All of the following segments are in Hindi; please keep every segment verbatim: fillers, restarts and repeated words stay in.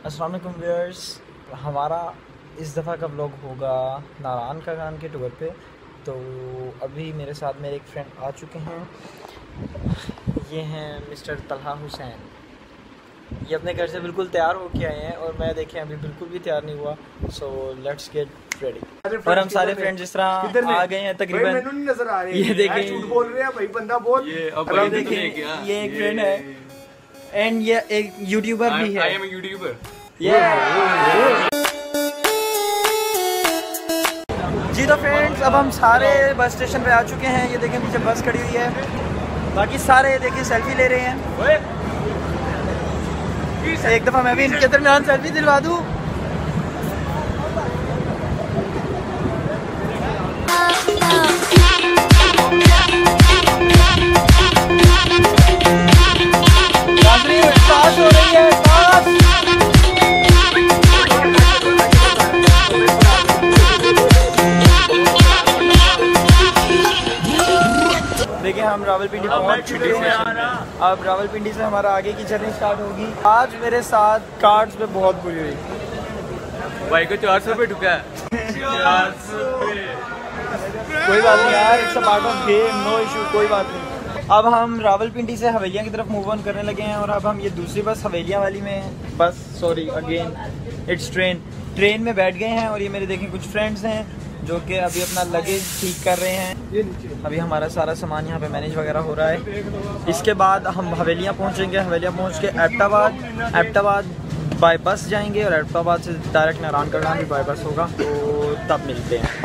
अस्सलाम वालेकुम व्यूअर्स, हमारा इस दफ़ा का व्लॉग होगा नारायण का खान के टूर पे। तो अभी मेरे साथ मेरे एक फ्रेंड आ चुके हैं, ये हैं मिस्टर तलहा हुसैन। ये अपने घर से बिल्कुल तैयार होके आए हैं और मैं देखें अभी बिल्कुल भी तैयार नहीं हुआ। So let's get ready. और हम सारे फ्रेंड्स जिस तरह आ गए हैं तकरीबन, नजर आ रहे ये देखें, झूठ बोल रहे हैं भाई, बंदा बोल। ये अब देखें, ये एक फ्रेंड है एंड ये एक यूट्यूबर भी है। I am a YouTuber. जी तो फ्रेंड्स, अब हम सारे बस स्टेशन पे आ चुके हैं। ये देखें पीछे बस खड़ी हुई है, बाकी सारे देखिए सेल्फी ले रहे हैं। एक दफ़ा मैं भी इनके दरमियान सेल्फी दिलवा दूँ। हो रही है देखिए, हम रावलपिंडी पहुंच चुके हैं। अब रावलपिंडी से हमारा आगे की जर्नी स्टार्ट होगी। आज मेरे साथ कार्ड्स पे बहुत बुरी हुई। भाई को चार सौ रुपये ठुका है। कोई बात नहीं यार, it's a part of game, no issue, कोई बात नहीं। अब हम रावलपिंडी से हवेलियाँ की तरफ मूव ऑन करने लगे हैं और अब हम ये दूसरी बस हवेलियाँ वाली में bus sorry again it's train train में बैठ गए हैं। और ये मेरे देखें कुछ फ्रेंड्स हैं जो कि अभी अपना लगेज ठीक कर रहे हैं। अभी हमारा सारा सामान यहाँ पे मैनेज वगैरह हो रहा है। इसके बाद हम हवेलियाँ पहुँचेंगे। हवेलियाँ पहुँच के एबटाबाद एबटाबाद बाई बस जाएंगे और एबटाबाद से डायरेक्ट नारायण का भी बाई बस होगा, तो तब मिलते हैं।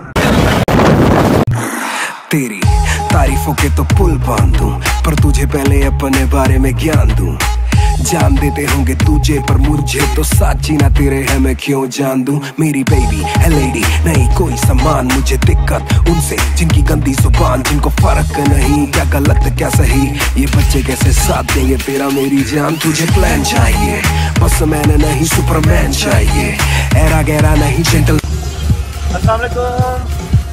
तेरी तारीफों के तो पुल बांधूं, पर तुझे पहले अपने बारे में ज्ञान दूं। जान देते होंगे तुझे, पर मुझे तो साथ जीना तेरे है, मैं क्यों जान दूं। मेरी बेबी है लेडी, नहीं कोई सामान। मुझे दिक्कत उनसे जिनकी गंदी जुबान, जिनको फर्क नहीं क्या गलत क्या सही। ये बच्चे कैसे साथ देंगे तेरा मेरी जान। तुझे प्लान चाहिए, बस मैंने नहीं सुपरमैन चाहिए। एरा गहरा नहीं जेंटल। अस्सलाम वालेकुम।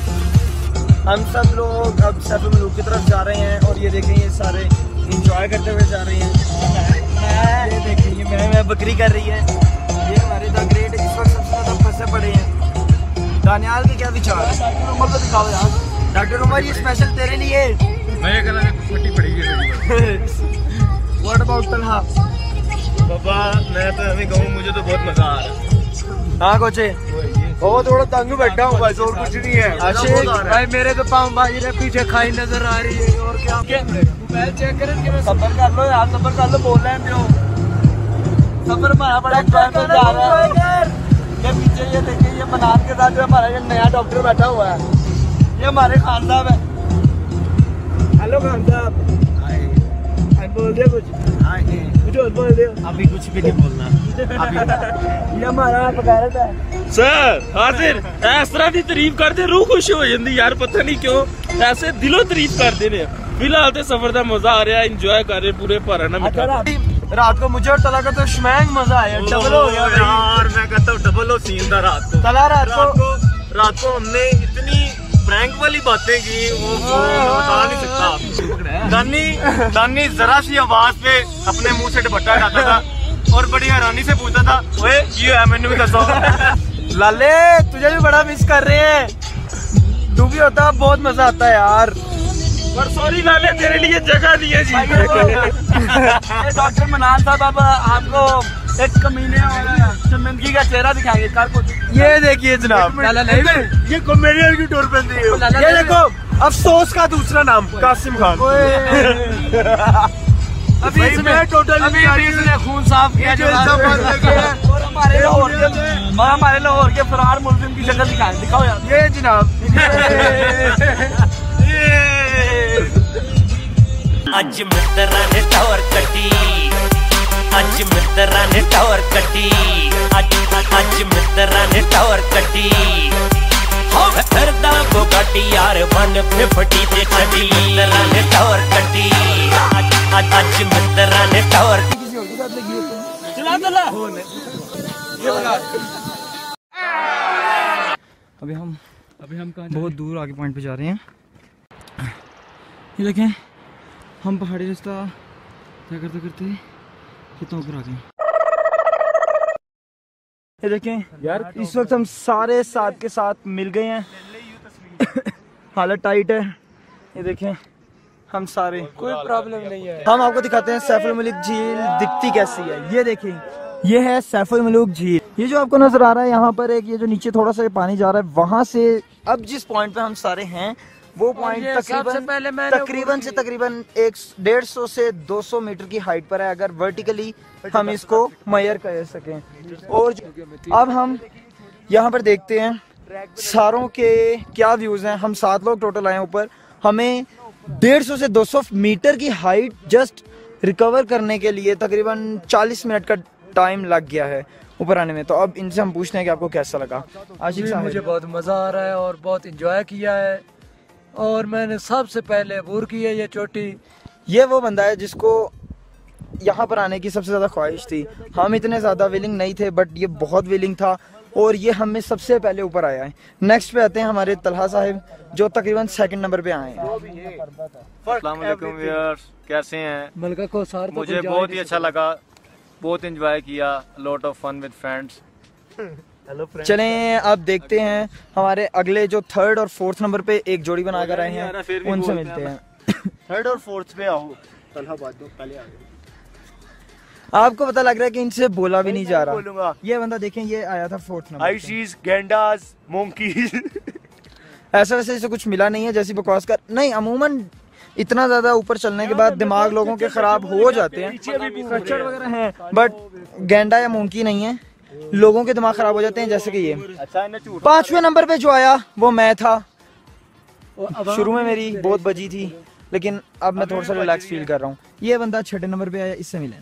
हम सब लोग अब सब लोग की तरफ जा रहे हैं और ये देखें ये सारे इंजॉय करते हुए जा रहे हैं। ये देखें ये मैं मैं बकरी कर रही है। ये हमारे द ग्रेट इस वक्त सबसे ज़्यादा फंसे पड़े हैं। दानियाल के क्या विचार है? डॉक्टर उमर को दिखाओ यार। डॉक्टर उमर ये स्पेशल तेरे लिए। मैं ये कहना फटी पड़ी है। What about Talha? बाबा मैं तो अभी कहूँ, मुझे तो बहुत मजा आ रहा है। हाँ कोचे, वो थोड़ा तंग बैठा हूँ बस, और कुछ नहीं है। आशिक भाई मेरे तो पाँव बाजी ने पीछे खाई नजर आ रही है। और क्या मोबाइल चेक करें। सबर कर लो यार, सबर कर लो, बोल रहे हैं क्यों? सबर हमारा बड़ा एंजॉय में जा रहा है। ये पीछे ये देखिए, ये मनान के साथ जो हमारा ये नया डॉक्टर बैठा हुआ है, ये हमारे खान साहब है। हेलो खान साहब, बोल दिया कुछ? कुछ और बोल दिया? अभी कुछ भी नहीं बोलना। अभी ये हमारा पगारत है सर हाजिर। इस तरह की तारीफ करते रूह खुश हो जाती यार, पता नहीं क्यों ऐसे दिलों तारीफ करते रहे। फिलहाल तो सफर का मजा आ रहा है, इंजॉय कर रहे पूरे भरा ना। रात को मुझे और तला का तो शमैंग मजा आया, डबल हो गया यार। मैं कहता हूँ डबल हो सीन था रात को। तला रात को रात को हमने इतनी प्रैंक वाली बातें की, वो बता नहीं सकता। दानी दानी जरा सी आवाज पे अपने मुंह से दुपट्टा हटाता था और बड़ी हैरानी से पूछता था, ओए ये है मैंने भी दसो। लाले तुझे भी बड़ा मिस कर रहे हैं। तू भी होता बहुत मजा आता है यार। पर सॉरी लाले, तेरे लिए जगह नहीं है जी। डॉक्टर मनान साहब अब आपको एक कमीने और शर्मिंदगी का चेहरा दिखाएंगे। कर कुछ ये देखिए जनाब, ये कॉमेडियन की टूर पे है। ये देखो अफसोस का दूसरा नाम कासिम खान। अभी इसमें टोटल अभी इसने खून साफ किया जो और हमारे लाहौर के हमारे लाहौर के फरार मुल्जिम की शक्ल दिखाएं। दिखाओ यार, ये जनाब। अज मित्रा ने टावर कटी, अज मित्रा ने टावर कटी, अज अज मित्रा ने टावर कटी। फिरदा बुगाटी यार वन फिफ्टी ते चढ़ी। मित्रा ने टावर कटी, अज अज मित्रा ने टावर। चला चला। अभी हम अभी हम बहुत दूर आगे पॉइंट पे जा रहे हैं। ये देखें हम पहाड़ी रास्ता तय करते करते कितना ऊपर आ गए। ये देखें यार, इस वक्त हम सारे साथ के साथ मिल गए हैं। हालत टाइट है, ये देखें हम सारे, कोई प्रॉब्लम नहीं है। हम आपको दिखाते हैं सैफ अल मलिक झील दिखती कैसी है। ये देखें, ये है सैफ अल मलिक झील। ये जो आपको नजर आ रहा है यहाँ पर एक, ये जो नीचे थोड़ा सा पानी जा रहा है, वहां से अब जिस पॉइंट पे हम सारे हैं वो पॉइंट तकरीबन तकरीबन से तकरीबन एक डेढ़ सौ से दो सौ मीटर की हाइट पर है, अगर वर्टिकली हम इसको मेजर कर सकें। और अब हम यहाँ पर देखते हैं सारों के क्या व्यूज हैं। हम सात लोग टोटल आए ऊपर, हमें डेढ़ सौ से दो सौ मीटर की हाइट जस्ट रिकवर करने के लिए तकरीबन चालीस मिनट का टाइम लग गया है ऊपर आने में। तो अब इनसे हम पूछते हैं कि आपको कैसा लगा। आशिक साहब, मुझे बहुत मजा आ रहा है और बहुत इंजॉय किया है, और मैंने सबसे पहले अबूर की है ये चोटी। ये वो बंदा है जिसको यहाँ पर आने की सबसे ज्यादा ख्वाहिश थी। हम इतने ज्यादा विलिंग नहीं थे, बट ये बहुत विलिंग था और ये हमें सबसे पहले ऊपर आया है। नेक्स्ट पे आते हैं हमारे तलहा साहिब, जो तकरीबन सेकंड नंबर पे आए हैं। अस्सलाम वालेकुम व्यूअर्स, कैसे हैं? मलका को सार तो मुझे बहुत ही अच्छा लगा, बहुत एंजॉय किया, lot of fun with friends. चलें अब देखते हैं हमारे अगले जो थर्ड और फोर्थ नंबर पे एक जोड़ी बनाकर आए हैं, उनसे मिलते हैं। थर्ड और फोर्थ पे आओ, तलहा बात दो, पहले आ गए। आपको पता लग रहा है कि इनसे बोला भी नहीं जा रहा। बोलूंगा। ये बंदा देखें, ये आया था फोर्थ नंबर। आइशीज, गेंडास, मोंकीज। ऐसा वैसे इसे कुछ मिला नहीं है, जैसी बकवास कर नहीं। अमूमन इतना ज्यादा ऊपर चलने के बाद दिमाग लोगों के खराब हो जाते हैं, फ्रैक्चर वगैरह हैं, बट गेंडा या मोंकी नहीं है, लोगों के दिमाग खराब हो जाते हैं। जैसे कि ये पांचवें नंबर पे जो आया वो मैं था। शुरू में मेरी बहुत बजी थी, लेकिन अब मैं थोड़ा सा रिलैक्स फील कर रहा हूँ। ये बंदा छठे नंबर पे आया, इससे मिले।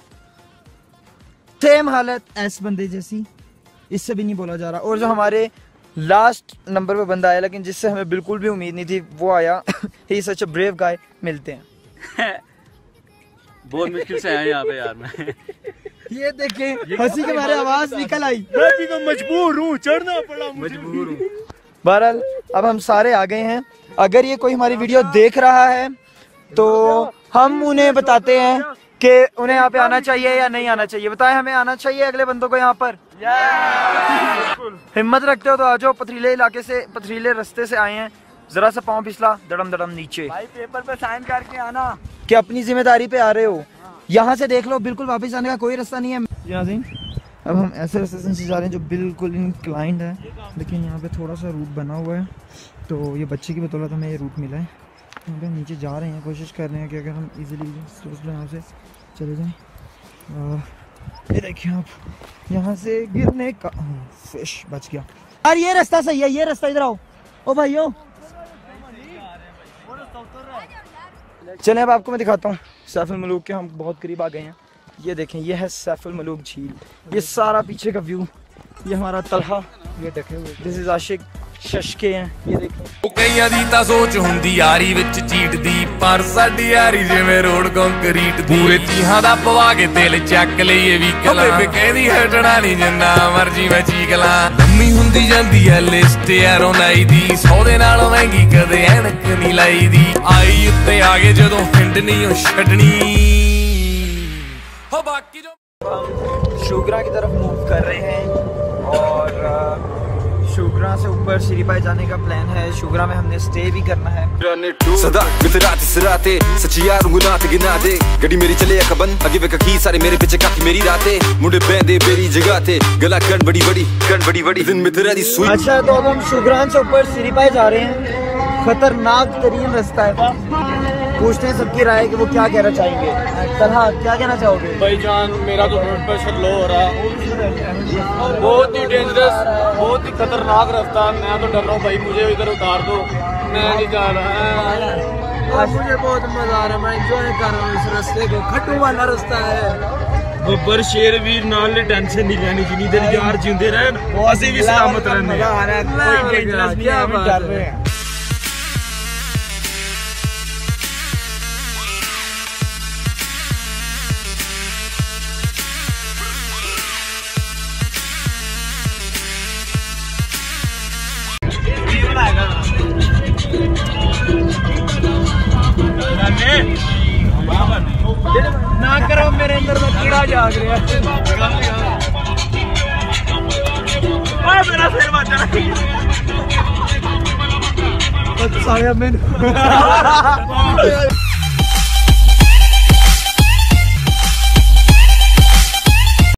सेम हालत एस बंदे जैसी, इससे भी नहीं बोला जा रहा। और जो हमारे लास्ट नंबर पे बंदा आया, लेकिन जिससे हमें बिल्कुल भी उम्मीद नहीं थी, वो आया। He such a brave guy. मिलते हैं। बहुत मुश्किल से आया यहाँ पे यार मैं। ये देखें, हंसी के मारे आवाज निकल आई। मैं भी तो मजबूर हूँ, चढ़ना पड़ा, मजबूर हूँ। बहरहाल अब हम सारे आ गए हैं। अगर ये कोई हमारी वीडियो देख रहा है तो हम उन्हें बताते हैं कि उन्हें यहाँ पे आना चाहिए या नहीं आना चाहिए। बताएं, हमें आना चाहिए अगले बंदों को यहाँ पर? हिम्मत रखते हो तो आ जाओ। पथरीले इलाके से, पथरीले रास्ते से आए हैं, जरा सा पाँव फिसला, दड़म दड़म नीचे। भाई पेपर पे साइन करके आना कि अपनी जिम्मेदारी पे आ रहे हो। यहाँ से देख लो, बिल्कुल वापस आने का कोई रास्ता नहीं है। अब हम ऐसे रास्ते से जा रहे हैं जो बिल्कुल इंक्लाइंड है, लेकिन यहाँ पे थोड़ा सा रूट बना हुआ है। तो ये बच्चे की बदौलत हमें ये रूट मिला है। हम नीचे जा रहे हैं, कोशिश कर रहे हैं कि अगर हम इजीली यहाँ से चले जाएं। और ये देखिए आप, यहाँ से गिरने का फिश बच गया। यार ये रास्ता सही है, ये रास्ता इधर आओ। ओ भाइयों, चलें अब आपको मैं दिखाता हूँ सैफ अल मलूक के। हम बहुत करीब आ गए हैं। ये देखें, ये है सैफ अल मलूक झील। ये सारा पीछे का व्यू, ये हमारा तलहा, ये देखें, दिस इज आशिक शशके हैं। ये देखें, कईयां दी तां सोच हुंदी यारी विच चीट दी, पर साडी यारी जिवें रोड कंक्रीट पूरे चीहां दा पवा के दिल चक लईए वी कला। बेबे कहदी हटना नहीं जिन्ना मर्जी मैं चीक ला। लम्मी हुंदी जांदी है लिस्ट यारों नाई दी, सौ दे नालों महंगी कदे ऐनक नहीं लाई दी। आई उत्ते आ गए जदों हिंड नहीं ओ छड्डनी हो। बाकी जो शुगरा की तरफ मूव कर रहे हैं और शुगरा से ऊपर श्रीपाई जाने का प्लान है। शुगरा में हमने स्टे भी करना है। सदा मितराते सराते सच्ची यार गुनाते गिनाते, गड्डी मेरी चले या कबन आगे वे की सारे मेरे पीछे काकी मेरी रातें, मुंडे बैंदे मेरी जगाते, गला कण बड़ी बड़ी कण बड़ी बड़ी दिन मितरा दी सुई। अच्छा, तो अब हम शुगरा से ऊपर श्रीपाई जा रहे हैं। खतरनाक तरीन रास्ता है। पूछते हैं सबकी राय कि वो क्या कहना चाहेंगे। तलहा, क्या कहना चाहोगे? भाईजान, मेरा तो ब्लड प्रेशर लो हो रहा है, बहुत ही डेंजरस, बहुत ही खतरनाक रास्ता। मैं तो डर रहा हूँ भाई, मुझे इधर उतार दो, मैं नहीं जा रहा। मुझे बहुत मजा आ रहा है, मैं एंजॉय कर रहा हूँ इस रास्ते को। खट्टू वाला रास्ता है। बब्बर शेर वीर नाल टेंशन नहीं लेनी जिनी देर यार जिंदे रहन, असि भी सलामत रहने। कोई डेंजरस नहीं है, हम डर रहे हैं। ना करो, मेरे अंदर में कीड़ा जाग रहा है। साया मैंने